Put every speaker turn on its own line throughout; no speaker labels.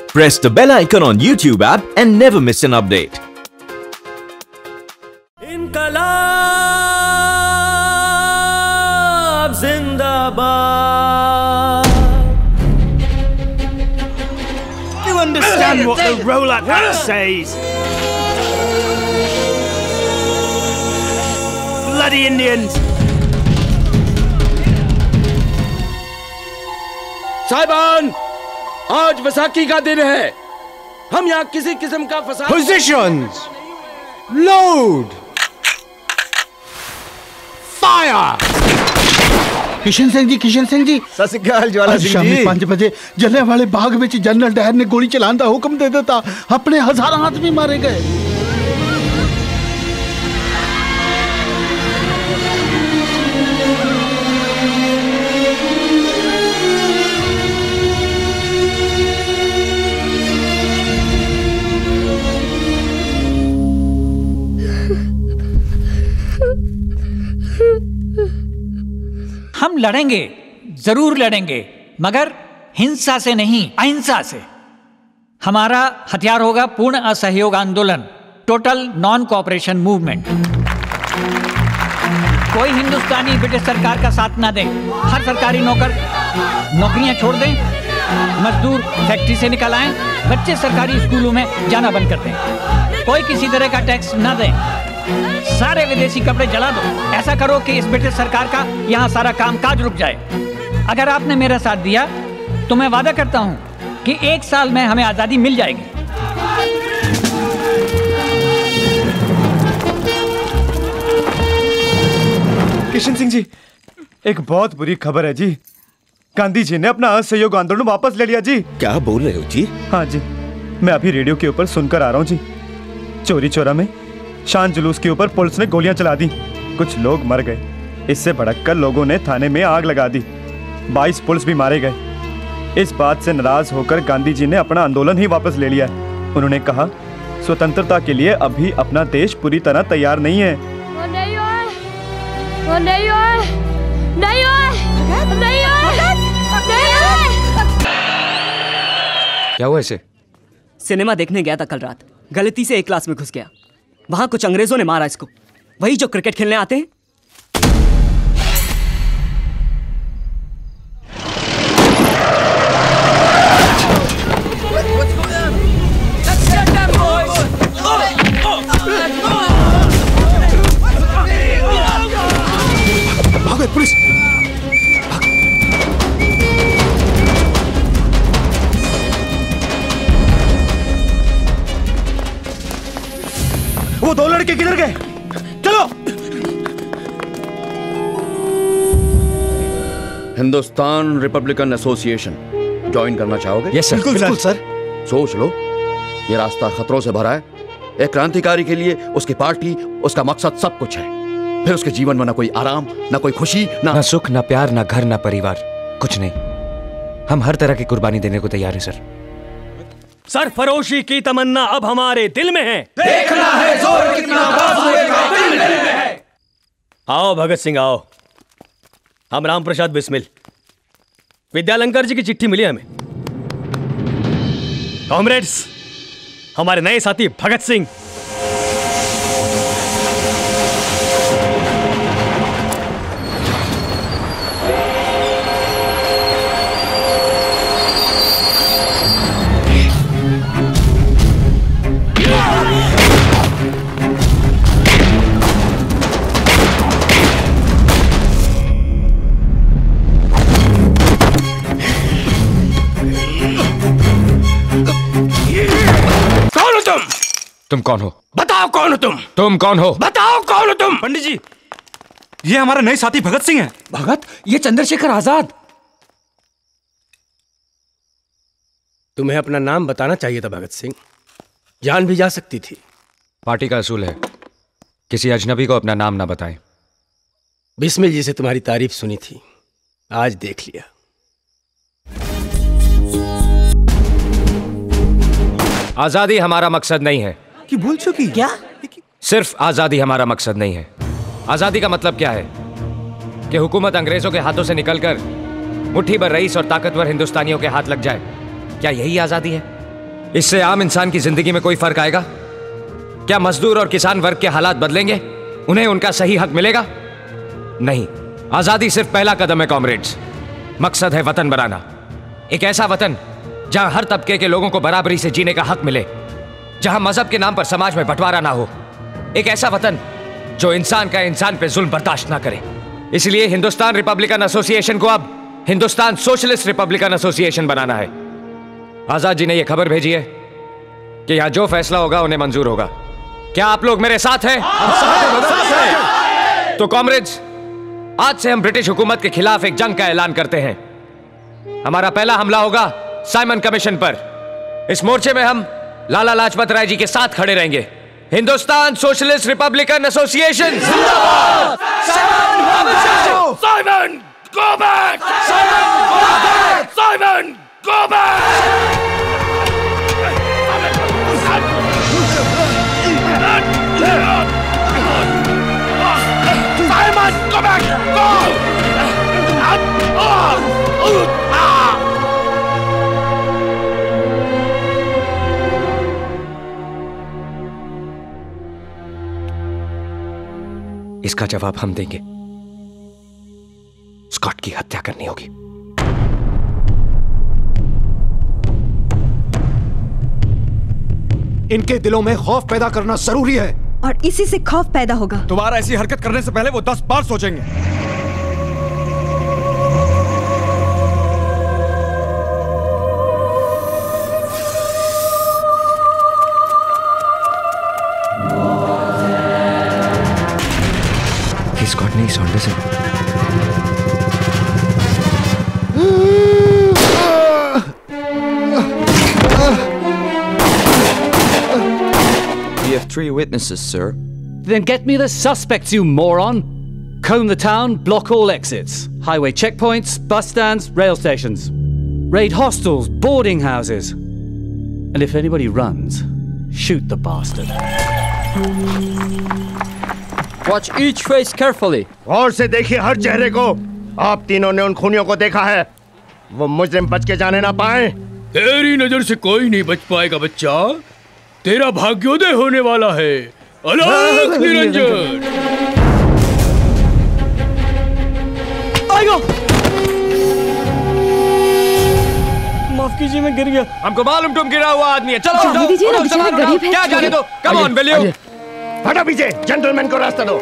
Press the bell icon on YouTube app and never miss an update.
इनकलाब जिंदाबाद.
You understand what the roll-up act says? Bloody Indians!
साहिबान, आज वैसाखी का दिन है. हम यहाँ किसी किस्म का फसाद.
Positions! Load! Fire!
Kishan Singh ji
सत श्री अकाल ज्वाला सिंह जी.
5 बजे जलियांवाले बाग में जनरल डायर ने गोली चलाने का हुक्म दे देता, अपने हजारों आदमी मारे गए.
हम लड़ेंगे, जरूर लड़ेंगे, मगर हिंसा से नहीं, अहिंसा से. हमारा हथियार होगा पूर्ण असहयोग आंदोलन, टोटल नॉन कोऑपरेशन मूवमेंट. कोई हिंदुस्तानी ब्रिटिश सरकार का साथ ना दे. हर सरकारी नौकर नौकरियां छोड़ दें, मजदूर फैक्ट्री से निकल आए, बच्चे सरकारी स्कूलों में जाना बंद कर दें. कोई किसी तरह का टैक्स ना दें. सारे विदेशी कपड़े जला दो. ऐसा करो कि इस ब्रिटिश सरकार का यहाँ सारा कामकाज रुक जाए. अगर आपने मेरा साथ दिया तो मैं वादा करता हूँ कि 1 साल में हमें आजादी मिल जाएगी.
किशन सिंह जी, एक बहुत बुरी खबर है जी. गांधी जी ने अपना असहयोग आंदोलन वापस ले लिया जी.
क्या बोल रहे हो जी?
हाँ जी, मैं अभी रेडियो के ऊपर सुनकर आ रहा हूँ जी. चोरी चोरा में शान जुलूस के ऊपर पुलिस ने गोलियां चला दी. कुछ लोग मर गए. इससे भड़ककर लोगों ने थाने में आग लगा दी. 22 पुलिस भी मारे गए. इस बात से नाराज होकर गांधी जी ने अपना आंदोलन ही वापस ले लिया. उन्होंने कहा, स्वतंत्रता के लिए अभी अपना देश पूरी तरह तैयार नहीं है.
क्या हुआ इसे?
सिनेमा देखने गया था कल रात, गलती से एक क्लास में घुस गया. वहां कुछ अंग्रेजों ने मारा इसको, वही जो क्रिकेट खेलने आते हैं.
भागो पुलिस! वो 2 लड़के किधर गए? चलो!
हिंदुस्तान रिपब्लिकन एसोसिएशन ज्वाइन करना चाहोगे?
Yes sir.
बिल्कुल सर.
सोच लो, ये रास्ता खतरों से भरा है. एक क्रांतिकारी के लिए उसकी पार्टी, उसका मकसद सब कुछ है. फिर उसके जीवन में ना कोई आराम, ना कोई खुशी,
ना सुख, ना प्यार, ना घर, ना परिवार, कुछ नहीं. हम हर तरह की कुर्बानी देने को तैयार हैं सर.
सरफरोशी की तमन्ना अब हमारे दिल में है.
देखना है जोर कितना बाजुए का दिल में है.
आओ भगत सिंह आओ. हम राम प्रसाद बिस्मिल. विद्यालंकर जी की चिट्ठी मिली हमें. कॉमरेड्स, हमारे नए साथी भगत सिंह.
तुम कौन हो?
बताओ कौन हो तुम?
तुम कौन हो?
बताओ कौन हो तुम?
पंडित जी, ये हमारा नए साथी भगत सिंह है.
भगत? ये चंद्रशेखर आजाद.
तुम्हें अपना नाम बताना चाहिए था भगत सिंह. जान भी जा सकती थी.
पार्टी का असूल है, किसी अजनबी को अपना नाम ना बताएं.
बिस्मिल जी से तुम्हारी तारीफ सुनी थी, आज देख लिया.
आजादी हमारा मकसद नहीं है.
कि भूल चुकी?
क्या?
सिर्फ आजादी हमारा मकसद नहीं है. आजादी का मतलब क्या है? कि हुकूमत अंग्रेजों के हाथों से निकलकर मुट्ठी भर रईस और ताकतवर हिंदुस्तानियों के हाथ लग जाए. क्या यही आजादी है? इससे आम इंसान की जिंदगी में कोई फर्क आएगा? क्या मजदूर और किसान वर्ग के हालात बदलेंगे? उन्हें उनका सही हक मिलेगा? नहीं। आजादी सिर्फ पहला कदम है कॉमरेड्स। मकसद है वतन बनाना, एक ऐसा वतन जहां हर तबके के लोगों को बराबरी से जीने का हक मिले, जहां मजहब के नाम पर समाज में बंटवारा ना हो, एक ऐसा वतन जो इंसान का इंसान पे जुल्म बर्दाश्त ना करे। इसलिए हिंदुस्तान रिपब्लिकन एसोसिएशन को अब हिंदुस्तान सोशलिस्ट रिपब्लिकन एसोसिएशन बनाना है। आजाद जी ने यह खबर भेजी है कि यहां जो फैसला होगा उन्हें मंजूर होगा। क्या आप लोग मेरे साथ हैं? तो कॉमरेड्स, आज से हम ब्रिटिश हुकूमत के खिलाफ एक जंग का ऐलान करते हैं। हमारा पहला हमला होगा साइमन कमीशन पर। इस मोर्चे में हम लाला लाजपत राय जी के साथ खड़े रहेंगे। हिंदुस्तान सोशलिस्ट रिपब्लिकन एसोसिएशन जिंदाबाद! Simon go back! Simon go back! Simon, go back! Go! इसका जवाब हम देंगे। स्कॉट की हत्या करनी होगी।
इनके दिलों में खौफ पैदा करना जरूरी है,
और इसी से खौफ पैदा होगा।
दोबारा ऐसी हरकत करने से पहले वो 10 बार सोचेंगे।
Scott नहीं sound से।
We have 3 witnesses, sir.
Then get me the suspects, you moron! Comb the town, block all exits. Highway checkpoints, bus stands, rail stations. Raid hostels, boarding houses. And if anybody runs, shoot the bastard.
Watch each face carefully.
गौर से देखिए हर चेहरे को। आप तीनों ने उन खूनियों को देखा है। वो मुजरिम बच के जाने ना पाए।
तेरी नजर से कोई नहीं बच पाएगा बच्चा। तेरा भाग्योदय होने वाला है। अलग निरंजन।
आएगा। माफ कीजिए, मैं गिर गया।
हमको मालूम तुम गिरा हुआ आदमी है। चलो
जाने दीजिए ना, बेचारा गरीब है।
क्या जाने दो। Come on will you.
हटो पीछे, जेंटलमैन को रास्ता दो।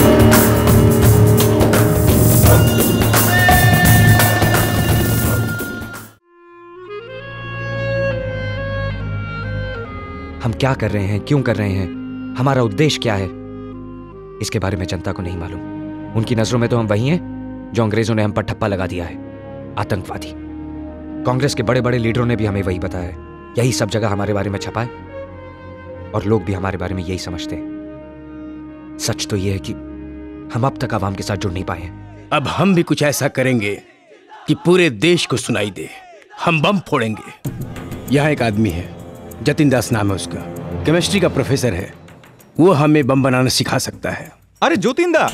हम क्या कर रहे हैं, क्यों कर रहे हैं, हमारा उद्देश्य क्या है, इसके बारे में जनता को नहीं मालूम। उनकी नजरों में तो हम वही हैं जो अंग्रेजों ने हम पर ठप्पा लगा दिया है, आतंकवादी। कांग्रेस के बड़े बड़े लीडरों ने भी हमें वही बताया है। यही सब जगह हमारे बारे में छपा है और लोग भी हमारे बारे में यही समझते हैं। सच तो यह है कि हम अब तक आवाम के साथ जुड़ नहीं पाए हैं।
अब हम भी कुछ ऐसा करेंगे कि पूरे देश को सुनाई दे। हम बम फोड़ेंगे। यहाँ एक आदमी है, जतिन दास नाम है उसका, केमिस्ट्री का प्रोफेसर है। वो हमें बम बनाना सिखा सकता है।
अरे ज्योतिंदा,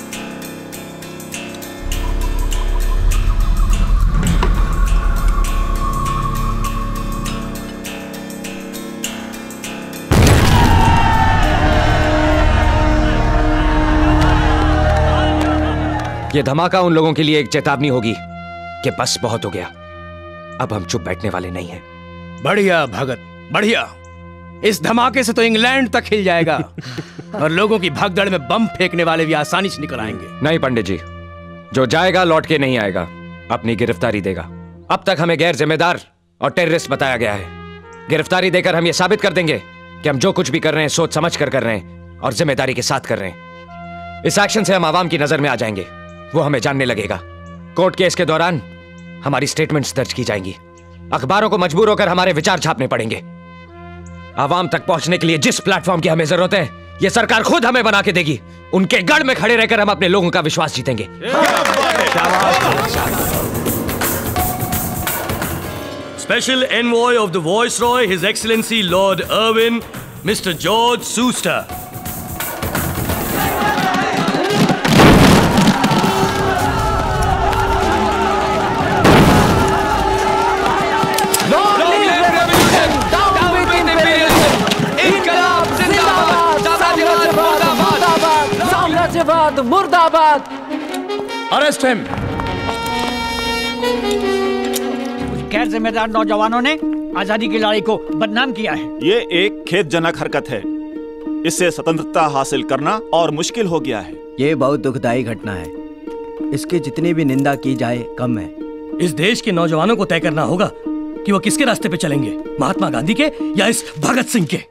यह धमाका उन लोगों के लिए एक चेतावनी होगी कि बस बहुत हो गया, अब हम चुप बैठने वाले नहीं हैं।
बढ़िया भगत, बढ़िया। इस धमाके से तो इंग्लैंड तक हिल जाएगा और लोगों की भागदड़ में बम फेंकने वाले भी आसानी से निकल आएंगे।
नहीं पंडित जी, जो जाएगा लौट के नहीं आएगा, अपनी गिरफ्तारी देगा। अब तक हमें गैर जिम्मेदार और टेररिस्ट बताया गया है। गिरफ्तारी देकर हम ये साबित कर देंगे कि हम जो कुछ भी कर रहे हैं सोच समझ कर रहे हैं और जिम्मेदारी के साथ कर रहे हैं। इस एक्शन से हम आवाम की नजर में आ जाएंगे, वो हमें जानने लगेगा। कोर्ट केस के दौरान हमारी स्टेटमेंट्स दर्ज की जाएंगी, अखबारों को मजबूर होकर हमारे विचार छापने पड़ेंगे। आवाम तक पहुंचने के लिए जिस प्लेटफॉर्म की हमें जरूरत है, यह सरकार खुद हमें बना के देगी। उनके गढ़ में खड़े रहकर हम अपने लोगों का विश्वास जीतेंगे।
Special envoy of the Viceroy, His Excellency Lord Irwin, Mr. George Schuster.
मुर्दाबाद मुर्दाबाद।
Arrest him.
गैर जिम्मेदार नौजवानों ने आजादी की लड़ाई को बदनाम किया है।
ये एक खेदजनक हरकत है। इससे स्वतंत्रता हासिल करना और मुश्किल हो गया है।
ये बहुत दुखदायी घटना है। इसकी जितनी भी निंदा की जाए कम है।
इस देश के नौजवानों को तय करना होगा कि वो किसके रास्ते पे चलेंगे, महात्मा गांधी के या इस भगत सिंह के।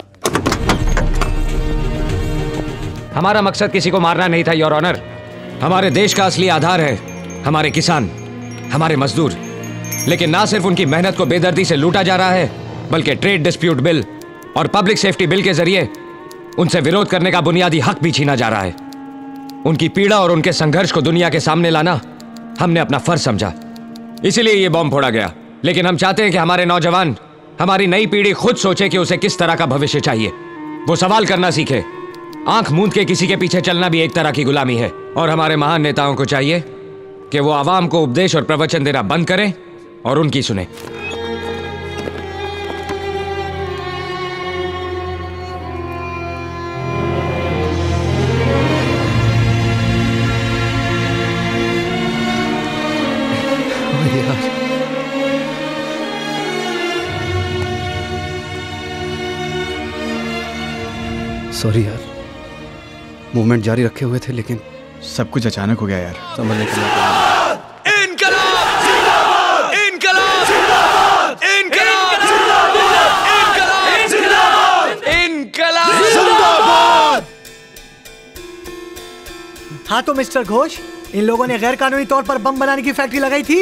हमारा मकसद किसी को मारना नहीं था योर ऑनर। हमारे देश का असली आधार है हमारे किसान, हमारे मजदूर। लेकिन ना सिर्फ उनकी मेहनत को बेदर्दी से लूटा जा रहा है, बल्कि ट्रेड डिस्प्यूट बिल और पब्लिक सेफ्टी बिल के जरिए उनसे विरोध करने का बुनियादी हक भी छीना जा रहा है। उनकी पीड़ा और उनके संघर्ष को दुनिया के सामने लाना हमने अपना फर्ज समझा, इसीलिए ये बॉम्ब फोड़ा गया। लेकिन हम चाहते हैं कि हमारे नौजवान, हमारी नई पीढ़ी खुद सोचे कि उसे किस तरह का भविष्य चाहिए। वो सवाल करना सीखे। आंख मूंद के किसी के पीछे चलना भी एक तरह की गुलामी है। और हमारे महान नेताओं को चाहिए कि वो आवाम को उपदेश और प्रवचन देना बंद करें और उनकी सुने।
सॉरी यार, मूवमेंट जारी रखे हुए थे लेकिन सब कुछ अचानक हो गया यार। संभलने के लिए
हाँ तो मिस्टर घोष, इन लोगों ने गैर कानूनी तौर पर बम बनाने की फैक्ट्री लगाई थी।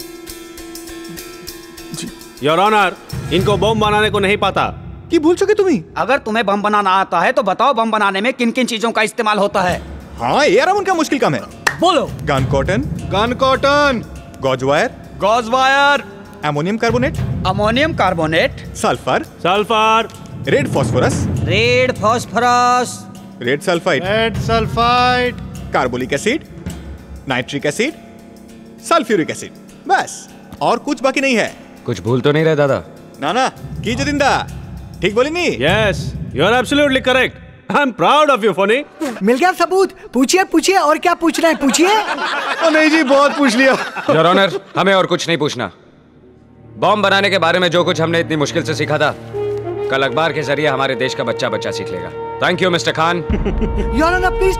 योर ऑनर, इनको बम बनाने को नहीं पता।
कि भूल चुके तुम्ही?
अगर तुम्हें बम बनाना आता है तो बताओ बम बनाने में किन किन चीजों का इस्तेमाल होता है।
हाँ यार, उनका मुश्किल कम है।
बोलो।
Gun cotton, gauze wire, ammonium carbonate, sulphur, red phosphorus, red sulphide, carbolic acid, nitric acid, sulphuric acid. बस, और कुछ बाकी नहीं है।
कुछ भूल तो नहीं रहे दादा?
ना की जतिंदा ठीक बोली नहीं?
Yes, you are absolutely correct. I am proud of you Phoni.
मिल गया सबूत। पूछिए और क्या पूछना है पूछिए।
नहीं जी, बहुत पूछ लिया।
योर ऑनर, हमें और कुछ नहीं पूछना। बॉम्ब बनाने के बारे में जो कुछ हमने इतनी मुश्किल से सीखा था, कल अखबार के जरिए हमारे देश का बच्चा सीख लेगा। Thank you mister Khan.
Your honour please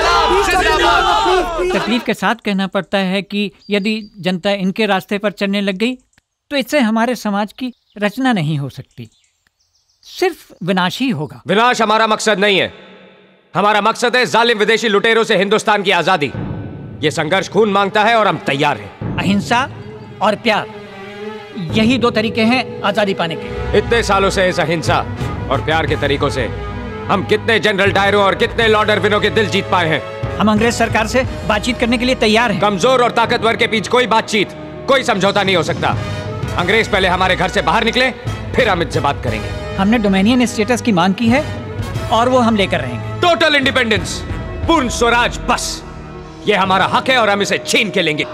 तकलीफ के साथ कहना पड़ता है कि यदि जनता इनके रास्ते पर चलने लग गई तो इससे हमारे समाज की रचना नहीं हो सकती, सिर्फ विनाश ही होगा।
विनाश हमारा मकसद नहीं है। हमारा मकसद है जालिम विदेशी लुटेरों से हिंदुस्तान की आजादी। ये संघर्ष खून मांगता है और हम तैयार हैं।
अहिंसा और प्यार, यही दो तरीके हैं आजादी पाने के।
इतने सालों से इस अहिंसा और प्यार के तरीकों से हम कितने जनरल डायरों और कितने लॉर्ड इरविनों के दिल जीत पाए हैं।
हम अंग्रेज सरकार से बातचीत करने के लिए तैयार हैं।
कमजोर और ताकतवर के बीच कोई बातचीत, कोई समझौता नहीं हो सकता। अंग्रेज पहले हमारे घर से बाहर निकले, फिर हम इनसे बात करेंगे।
हमने डोमेनियन स्टेटस की मांग की है और वो हम लेकर रहेंगे।
टोटल इंडिपेंडेंस, पूर्ण स्वराज, बस ये हमारा हक है और हम इसे छीन के लेंगे।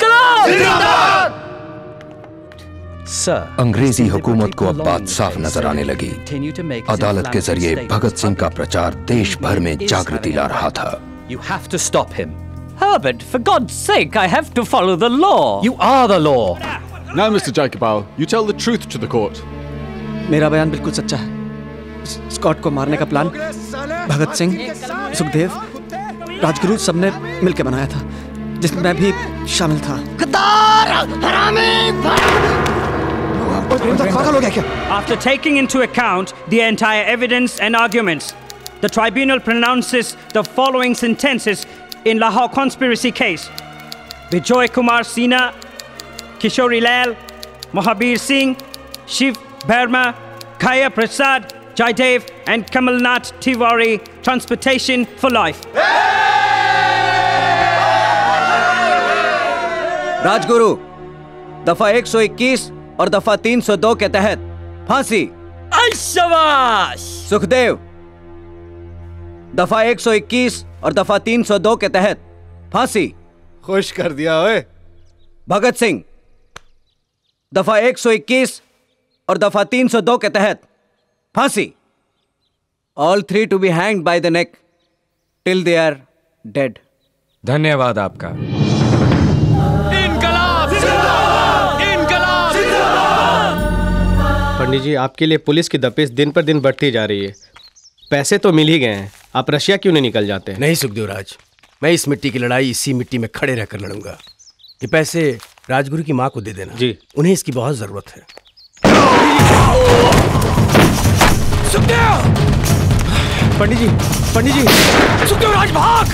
अंग्रेजी हुकूमत को अब बात साफ नजर आने लगी। अदालत के जरिए भगत सिंह का प्रचार देश भर में जागृति ला रहा था।
You have to stop him. Herbert, for God's sake, I have to follow the law. You are the law.
Now, Mr. Jacobal, you tell the truth to the court.
मेरा बयान बिल्कुल सच्चा है। स्कॉट को मारने का प्लान भगत सिंह, सुखदेव, राजगुरु सबने मिलकर बनाया था, जिसमें मैं भी शामिल था।
After taking into account the entire evidence and arguments, the tribunal pronounces the following sentences in Lahore conspiracy case: Vijay Kumar Sinha, Kishori Lal, Mahabir Singh, Shiv Verma, Kaya Prasad, Jaidev and Kamalnath Tiwari, transportation for life.
Rajguru, दफा 121 और दफा 302 के तहत फांसी।
शाबाश।
सुखदेव, दफा 121 और दफा 302 के तहत फांसी।
खुश कर दिया ओए।
भगत सिंह, दफा 121 और दफा 302 के तहत फांसी। All three to be hanged by the neck till their
dead.
धन्यवाद आपका।
पंडित जी, आपके लिए पुलिस की दपेश दिन पर दिन बढ़ती जा रही है। पैसे तो मिल ही गए हैं, आप रशिया क्यों नहीं निकल जाते हैं?
नहीं सुखदेव राज, मैं इस मिट्टी की लड़ाई इसी मिट्टी में खड़े रहकर लड़ूंगा। ये पैसे राजगुरु की माँ को दे देना जी, उन्हें इसकी बहुत जरूरत है।
सुखदेव! पंडित जी, सुखदेव राज भाग!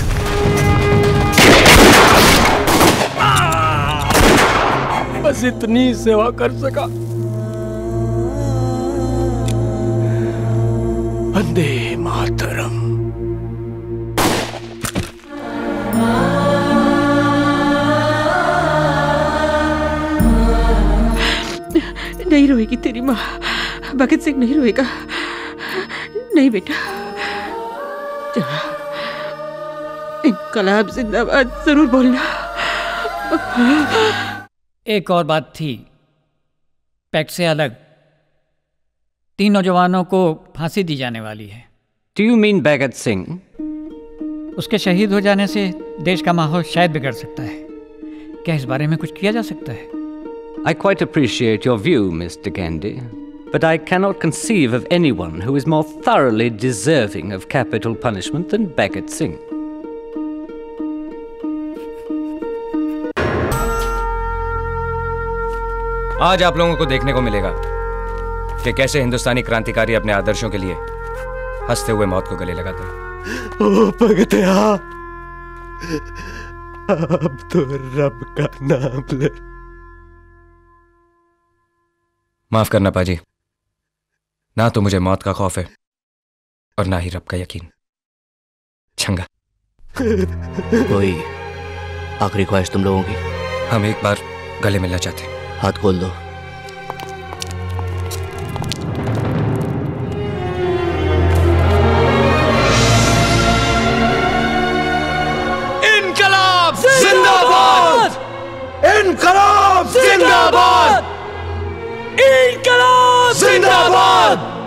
बस इतनी सेवा कर सका।
वंदे मातरम।
नहीं रोएगी तेरी माँ, भगत सिंह नहीं रोएगा। नहीं बेटा, इनकलाब जिंदाबाद जरूर बोलना।
एक और बात थी, पैक्ट से अलग 3 नौजवानों को फांसी दी जाने वाली है।
Do you mean Bhagat Singh?
उसके शहीद हो जाने से देश का माहौल शायद बिगड़ सकता है। क्या इस बारे में कुछ किया जा सकता है?
I quite appreciate your view, Mr. Gandhi, but I cannot conceive of anyone who is more thoroughly deserving of capital punishment than Bhagat Singh.
आज आप लोगों को देखने को मिलेगा कि कैसे हिंदुस्तानी क्रांतिकारी अपने आदर्शों के लिए हंसते हुए मौत को गले लगाते हैं।
ओ भगतया, अब तो रब का नाम ले।
माफ करना पाजी, ना तो मुझे मौत का खौफ है और ना ही रब का यकीन। छंगा।
कोई आखिरी ख्वाहिश तुम लोगों की?
हम एक बार गले मिलना चाहते हैं।
हाथ खोल दो।
इनकलाब जिंदाबाद! इनकलाब जिंदाबाद! इनकलाब जिंदाबाद!